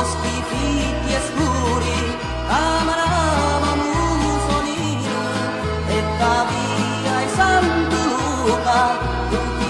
boschi fitti e scuri, camarava Mussolino, e da via e San Luca,